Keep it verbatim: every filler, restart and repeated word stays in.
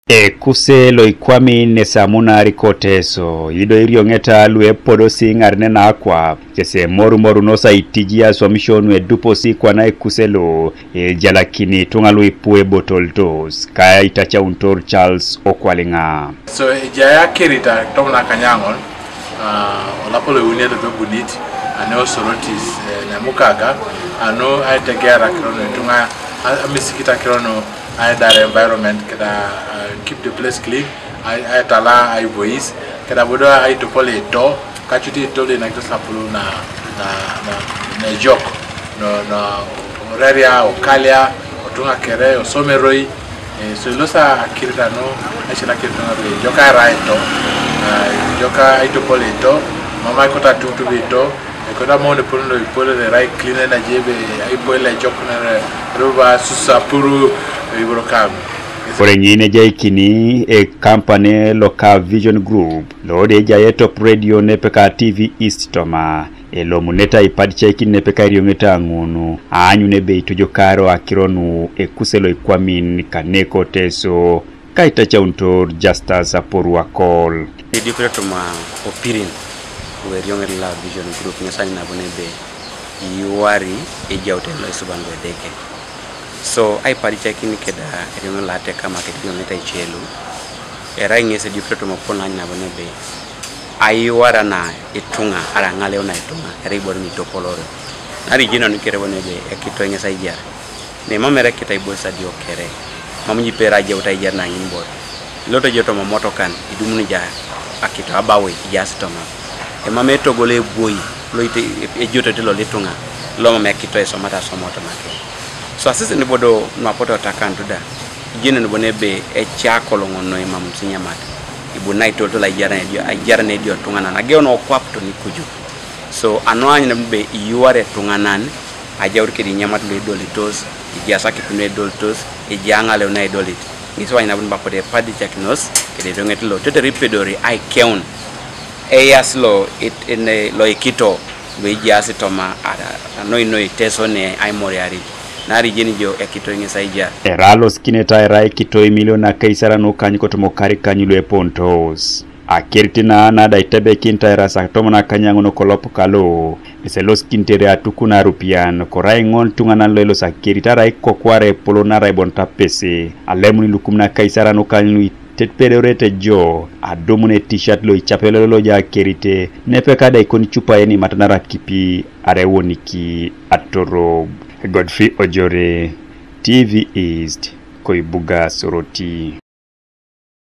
Ekuse lo Ikwamin ne samuna rikoteso yido Iriongeta lue podo singarne na akwa jese moru moru nosa itijia swamishonu edupo si kwa na Ekuse lo e jalakini tunga lui pue botoltos kaya itacha untor Charles Okwalinga. So jaya Akerit tomna kanyangon uh, olapolo unye lo bunit ano sorotis na mukaga ano aitegera kirono tunga amisikita kirono I that environment kada uh, keep the place clean I I tala I voice kada bodo I to pole to kachuti to le na kisapulu na na na na jok no no oraria okalia otunga kere osomeroi e so losa akirita no achila kirita no joka right to joka I to pole to mama kota tu tu bito koda mo de polo polo the right clean na jebe I pole jok na roba susapuru Kore nyine jaikini e company local vision group lode jaye top radio nepeka T V East toma e lo muneta ipadi chaiki nepeka Iriongeta ngunu anyu nebe itujokaro akironu Ekuse lo Ikwamin kaneko teso kaita cha untor Justas aporua call edikure toma opirin we Iriongeta vision group nyasani na bonebe yuari e jaute lo isubanwe deke. So I party checking keda Iriongeta late kama Iriongeta ichelu era ingese diploto mapona na bonebe ai wara na itunga ara ngale ona itunga era ibor ni topoloro nari jino ni kere bonebe ekito ingesa ijara ne mamere kita ibosa dio kere mamunyi pera je uta ijara na nyimbo loto joto moto kan idumuni ja akito abawe ijas toma e mameto gole boy lo ite e joto telo litunga lo mamekito eso mata somoto make. So asisi ni bodo mwapoto takantuda jine ni bonebe e chakolo ngono ima msinya mati ibu naito tola ijara nedio ijara nedio tungana na geo no kwapto ni kuju so anwanyi na mbebe iuare tunganan aja urike di nyamatu le dolitos ijasaki tunwe dolitos ijanga leo na idolit ngiswa ina bunba pode padi chakinos kede Iriongeta lo tete ripedori ai keun e yaslo it ene lo ikito we jasi toma ada no ino iteso ne ai moriari nari jeni jo ekito ingesa ija eralo skineta era ekito emilio na kaisara no kanyiko tomokari kanyulu epontos Akerit na nada itebe kinta era saktomo na kanyango no kolopo kalo iselo skintere atuku na rupian korai ngon tungana lelo Akerit ara ikokware polo na raibonta pese alemuni lukum na kaisara no kanyulu tetperorete jo adomune t-shirt lo ichapelo lo ja Akerit nepeka da ikoni chupa yeni matanara kipi arewoniki atoro Godfrey Ojore T V East Koibuga Soroti.